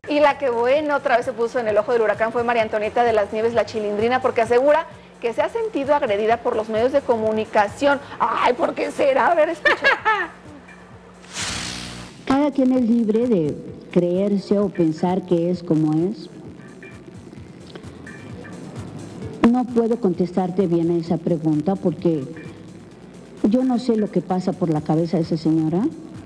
Y la que, bueno, otra vez se puso en el ojo del huracán fue María Antonieta de las Nieves, la Chilindrina, porque asegura que se ha sentido agredida por los medios de comunicación. Ay, ¿por qué será? A ver, escucha. Cada quien es libre de creerse o pensar que es como es. No puedo contestarte bien a esa pregunta porque yo no sé lo que pasa por la cabeza de esa señora.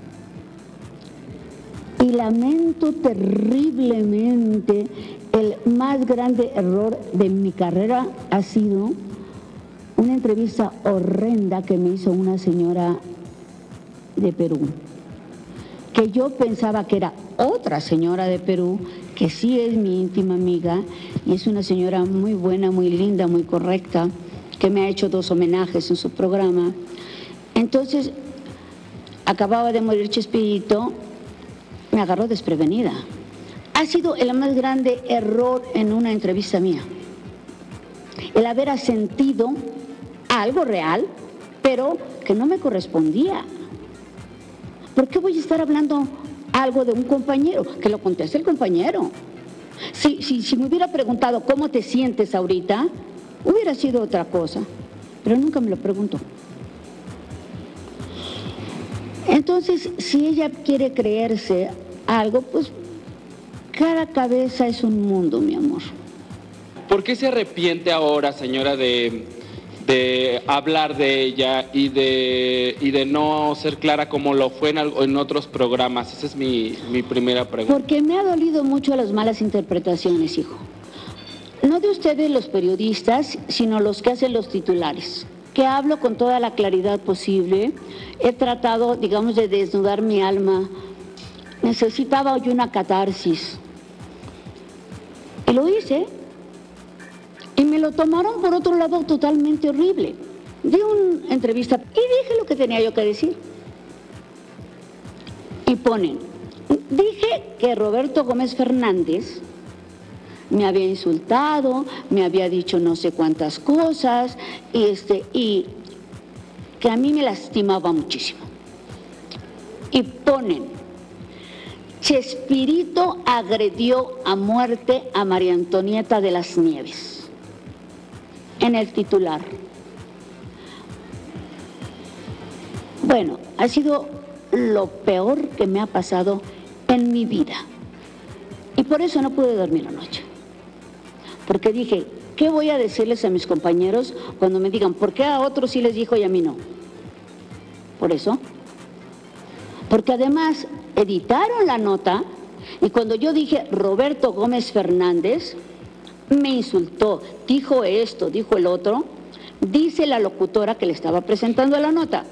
Y lamento terriblemente, el más grande error de mi carrera ha sido una entrevista horrenda que me hizo una señora de Perú, que yo pensaba que era otra señora de Perú, que sí es mi íntima amiga, y es una señora muy buena, muy linda, muy correcta, que me ha hecho 2 homenajes en su programa. Entonces, acababa de morir Chespirito, me agarró desprevenida. Ha sido el más grande error en una entrevista mía, el haber sentido algo real, pero que no me correspondía. ¿Por qué voy a estar hablando algo de un compañero? Que lo conteste el compañero. Si me hubiera preguntado cómo te sientes ahorita, hubiera sido otra cosa, pero nunca me lo preguntó. Entonces, si ella quiere creerse algo, pues cada cabeza es un mundo, mi amor. ¿Por qué se arrepiente ahora, señora, de hablar de ella y de no ser clara como lo fue en otros programas? Esa es mi primera pregunta. Porque me ha dolido mucho las malas interpretaciones, hijo. No de ustedes los periodistas, sino los que hacen los titulares, que hablo con toda la claridad posible. He tratado, digamos, de desnudar mi alma. Necesitaba yo una catarsis. Y lo hice. Y me lo tomaron por otro lado totalmente horrible. Di una entrevista y dije lo que tenía yo que decir. Y ponen, dije que Roberto Gómez Fernández me había insultado, me había dicho no sé cuántas cosas, y que a mí me lastimaba muchísimo. Y ponen, Chespirito agredió a muerte a María Antonieta de las Nieves. En el titular. Bueno, ha sido lo peor que me ha pasado en mi vida. Y por eso no pude dormir anoche. Porque dije, ¿qué voy a decirles a mis compañeros cuando me digan, ¿por qué a otros sí les dijo y a mí no? Por eso. Porque además editaron la nota y cuando yo dije Roberto Gómez Fernández, me insultó, dijo esto, dijo el otro, dice la locutora que le estaba presentando la nota.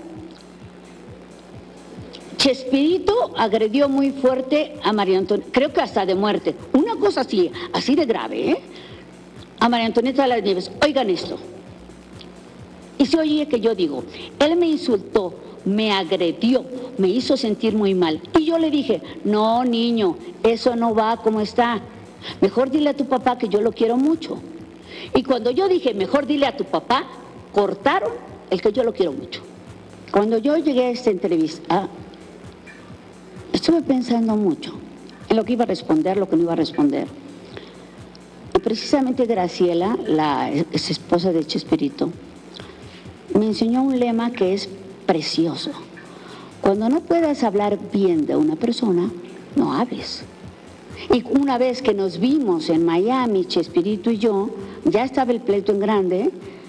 Chespirito agredió muy fuerte a María Antonieta, creo que hasta de muerte, una cosa así de grave, a María Antonieta de las Nieves. Oigan esto. Y se oye que yo digo, él me insultó, me agredió, me hizo sentir muy mal. Y yo le dije, no, niño, eso no va como está. Mejor dile a tu papá que yo lo quiero mucho. Y cuando yo dije, mejor dile a tu papá, cortaron el que yo lo quiero mucho. Cuando yo llegué a esta entrevista, estuve pensando mucho en lo que iba a responder, lo que no iba a responder. Y precisamente Graciela, la ex esposa de Chespirito, me enseñó un lema que es precioso. Cuando no puedas hablar bien de una persona, no hables. Y una vez que nos vimos en Miami, Chespirito y yo, ya estaba el pleito en grande,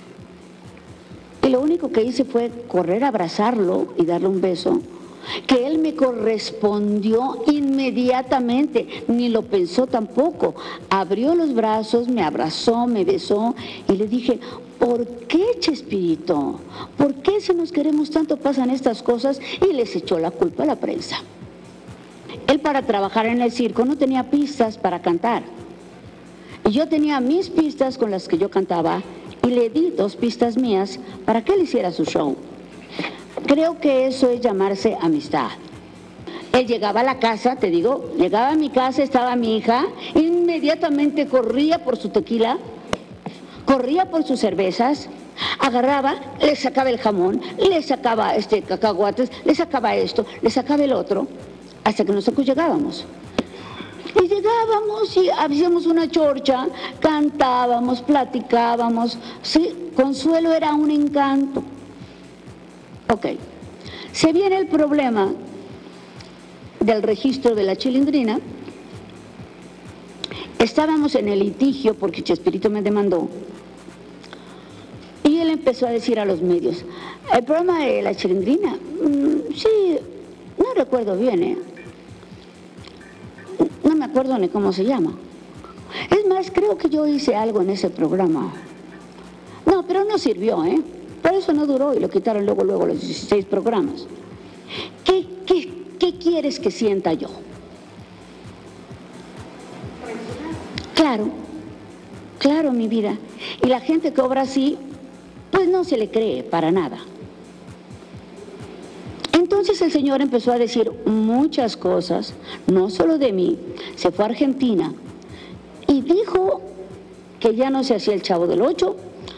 y lo único que hice fue correr a abrazarlo y darle un beso, que él me correspondió inmediatamente, ni lo pensó tampoco. Abrió los brazos, me abrazó, me besó, y le dije, ¿por qué, Chespirito? ¿Por qué si nos queremos tanto pasan estas cosas? Y les echó la culpa a la prensa. Él para trabajar en el circo no tenía pistas para cantar. Y yo tenía mis pistas con las que yo cantaba y le di 2 pistas mías para que él hiciera su show. Creo que eso es llamarse amistad. Él llegaba a la casa, te digo, llegaba a mi casa, estaba mi hija, inmediatamente corría por su tequila, corría por sus cervezas, agarraba, le sacaba el jamón, le sacaba cacahuates, le sacaba esto, le sacaba el otro, hasta que nosotros llegábamos. Y llegábamos y hacíamos una chorcha, cantábamos, platicábamos, sí, Consuelo era un encanto. Ok, se viene el problema del registro de la Chilindrina. Estábamos en el litigio porque Chespirito me demandó y él empezó a decir a los medios, el problema de la Chilindrina, sí, no recuerdo bien, no me acuerdo ni cómo se llama. Es más, creo que yo hice algo en ese programa. No, pero no sirvió, por eso no duró y lo quitaron luego los 16 programas. ¿Qué quieres que sienta yo? Claro, mi vida. Y la gente que obra así, pues no se le cree para nada. Entonces el señor empezó a decir muchas cosas, no solo de mí, se fue a Argentina y dijo que ya no se hacía el Chavo del Ocho.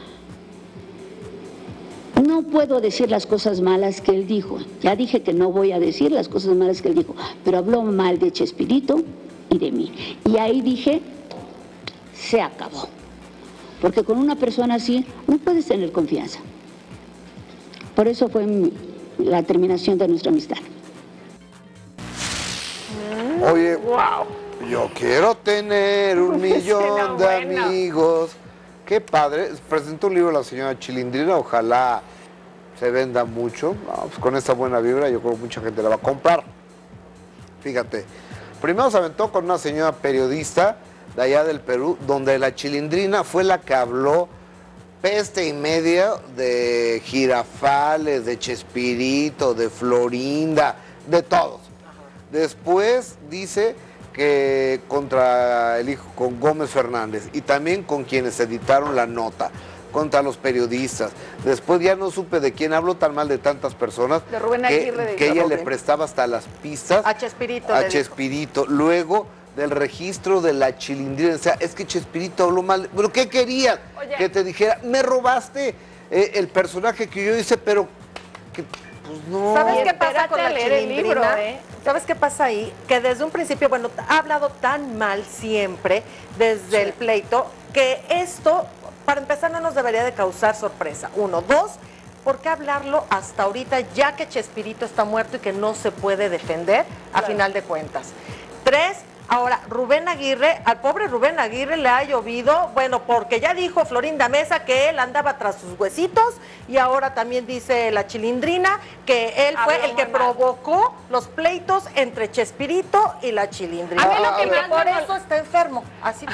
No puedo decir las cosas malas que él dijo, ya dije que no voy a decir las cosas malas que él dijo, pero habló mal de Chespirito y de mí. Y ahí dije, se acabó. Porque con una persona así no puedes tener confianza. Por eso fue la terminación de nuestra amistad. Oye, Wow. yo quiero tener un millón de amigos. Qué padre. Presentó un libro la señora Chilindrina, ojalá se venda mucho. Pues con esta buena vibra yo creo que mucha gente la va a comprar. Fíjate, primero se aventó con una señora periodista de allá del Perú, donde la Chilindrina fue la que habló peste y media de Girafales, de Chespirito, de Florinda, de todos. Después dice que contra el hijo, con Gómez Fernández, y también con quienes editaron la nota, contra los periodistas. Después ya no supe de quién habló tan mal de tantas personas, De Rubén Aguirre, que ella le prestaba hasta las pistas A Chespirito. a Chespirito. Luego del registro de la Chilindrina, o sea, es que Chespirito habló mal. ¿Pero qué querías? Oye. Que te dijera, me robaste el personaje que yo hice, pero que, pues no. ¿Sabes Y qué pasa espérate con la a leer el libro, Chilindrina? ¿Sabes qué pasa ahí? Que desde un principio, bueno, ha hablado tan mal siempre, desde el pleito, que esto, para empezar, no nos debería de causar sorpresa. Uno. Dos, ¿por qué hablarlo hasta ahorita, ya que Chespirito está muerto y que no se puede defender a final de cuentas? Tres, ahora, Rubén Aguirre, al pobre Rubén Aguirre le ha llovido, bueno, porque ya dijo Florinda Mesa que él andaba tras sus huesitos y ahora también dice la Chilindrina que él fue el que provocó los pleitos entre Chespirito y la Chilindrina. A mí lo que y más por me eso está enfermo. Así.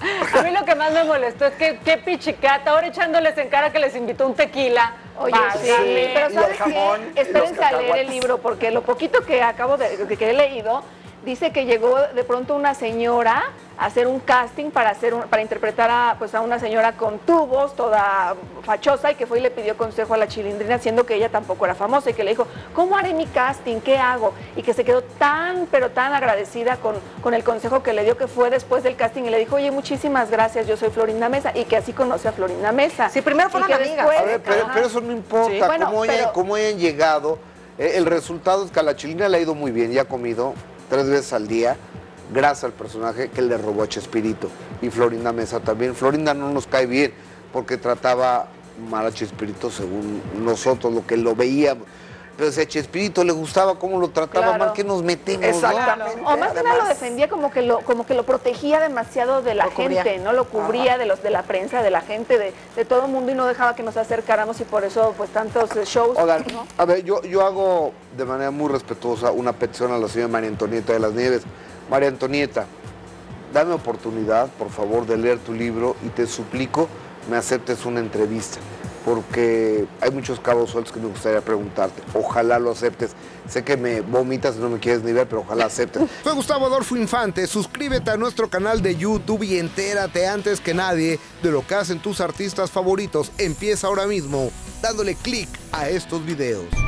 A mí lo que más me molestó es que qué pichicata, ahora echándoles en cara que les invitó un tequila. Oye, sí, Válgame. pero Y ¿sabes el jamón, qué? Espérense los a leer el cacahuates. libro, porque lo poquito que que he leído, dice que llegó de pronto una señora a hacer un casting para interpretar a una señora con tubos, toda fachosa, y que fue y le pidió consejo a la Chilindrina, siendo que ella tampoco era famosa, y que le dijo, ¿cómo haré mi casting? ¿Qué hago? Y que se quedó pero tan agradecida con el consejo que le dio, que fue después del casting, y le dijo, oye, muchísimas gracias, yo soy Florinda Mesa, y que así conoce a Florinda Mesa. Sí, primero fueron amigas. A ver, pero eso no importa, Sí. Bueno, cómo hayan llegado. El resultado es que a la Chilindrina le ha ido muy bien, ya ha comido 3 veces al día, gracias al personaje que le robó a Chespirito. Y Florinda Mesa también. Florinda no nos cae bien porque trataba mal a Chespirito según nosotros, lo que lo veíamos. Pero si a Chespirito le gustaba cómo lo trataba Claro. mal, que nos metemos, Exactamente. O más que nada lo Además, defendía como que lo protegía demasiado de la Lo cubría. gente, ¿no? Lo cubría de la prensa, de la gente, de todo el mundo, y no dejaba que nos acercáramos, y por eso pues tantos shows, Oigan, ¿no? a ver, yo hago de manera muy respetuosa una petición a la señora María Antonieta de las Nieves. María Antonieta, dame oportunidad, por favor, de leer tu libro y te suplico me aceptes una entrevista, porque hay muchos cabos sueltos que me gustaría preguntarte. Ojalá lo aceptes. Sé que me vomitas y no me quieres ni ver, pero ojalá aceptes. Soy Gustavo Adolfo Infante. Suscríbete a nuestro canal de YouTube y entérate antes que nadie de lo que hacen tus artistas favoritos. Empieza ahora mismo dándole clic a estos videos.